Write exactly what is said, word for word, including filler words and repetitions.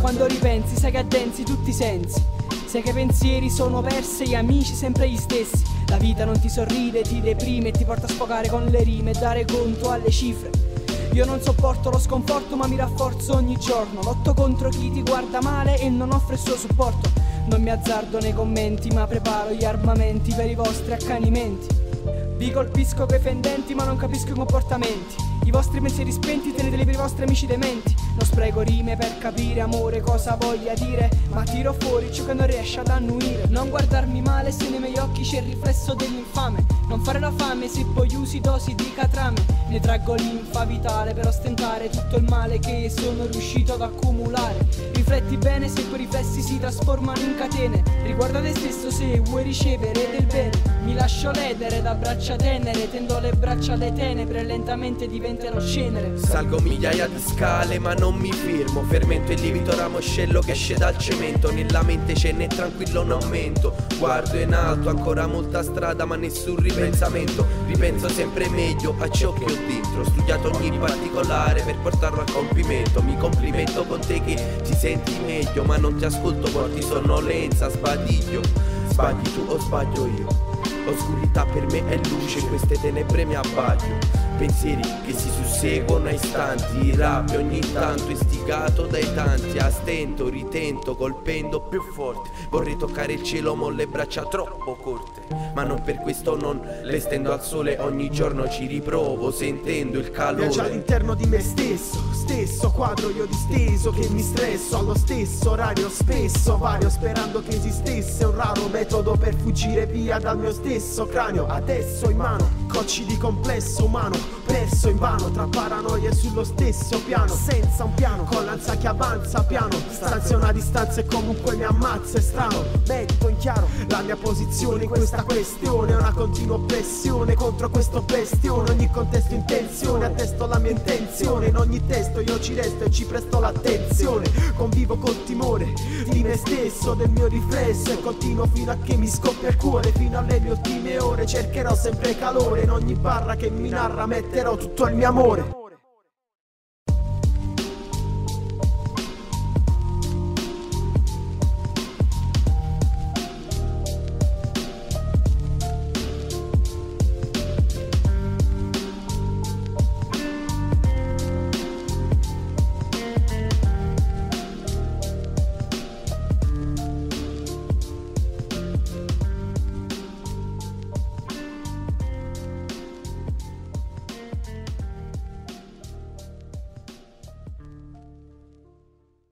quando ripensi sai che addensi tutti i sensi. Sai che i pensieri sono persi, gli amici sempre gli stessi. La vita non ti sorride, ti deprime e ti porta a sfogare con le rime e dare conto alle cifre. Io non sopporto lo sconforto ma mi rafforzo ogni giorno. Lotto contro chi ti guarda male e non offre il suo supporto. Non mi azzardo nei commenti ma preparo gli armamenti per i vostri accanimenti. Vi colpisco coi fendenti ma non capisco i comportamenti. I vostri pensieri spenti teneteli per i vostri amici dementi. Non spreco rime per capire amore cosa voglia dire, ma tiro fuori ciò che non riesce ad annuire. Non guardarmi male se nei miei occhi c'è il riflesso dell'infame. Non fare la fame se poi usi dosi di catrame. Ne traggo linfa vitale per ostentare tutto il male che sono riuscito ad accumulare. Rifletti bene se quei riflessi si trasformano in catene. Riguarda te stesso se vuoi ricevere del bene. Mi lascio ledere da braccia tenere, tendo le braccia alle tenebre e lentamente diventano cenere. Salgo migliaia di scale ma non mi fermo. Fermento il lievito ramoscello che esce dal cemento. Nella mente ce n'è tranquillo un aumento. Guardo in alto, ancora molta strada ma nessun ripensamento. Ripenso sempre meglio a ciò che ho dentro. Ho studiato ogni particolare per portarlo a compimento. Mi complimento con te che ti senti meglio, ma non ti ascolto, porti sonnolenza, sbadiglio. Sbagli tu o sbaglio io? Oscurità per me è luce, in queste tenebre mi abbaglio. Pensieri che si susseguono a istanti, rabbia ogni tanto istigato dai tanti. A stento, ritento, colpendo più forte. Vorrei toccare il cielo ma ho le braccia troppo corte. Ma non per questo non le stendo al sole, ogni giorno ci riprovo sentendo il calore. Viaggio all'interno di me stesso, stesso quadro io disteso che mi stresso allo stesso orario spesso vario sperando che esistesse un raro metodo per fuggire via dal mio stesso cranio. Adesso in mano cocci di complesso umano perso invano tra paranoie sullo stesso piano, senza un piano, con l'ansia che avanza piano. Stanzio una distanza e comunque mi ammazza, è strano. Metto in chiaro la mia posizione in questa questione, una continua oppressione contro questo bestione. Ogni contesto intenzione, attesto la mia intenzione. In ogni testo io ci resto e ci presto l'attenzione. Convivo col timore di me stesso, del mio riflesso, e continuo fino a che mi scoppia il cuore. Fino alle mie ultime ore cercherò sempre calore. In ogni barra che mi narra metterò tutto il mio amore.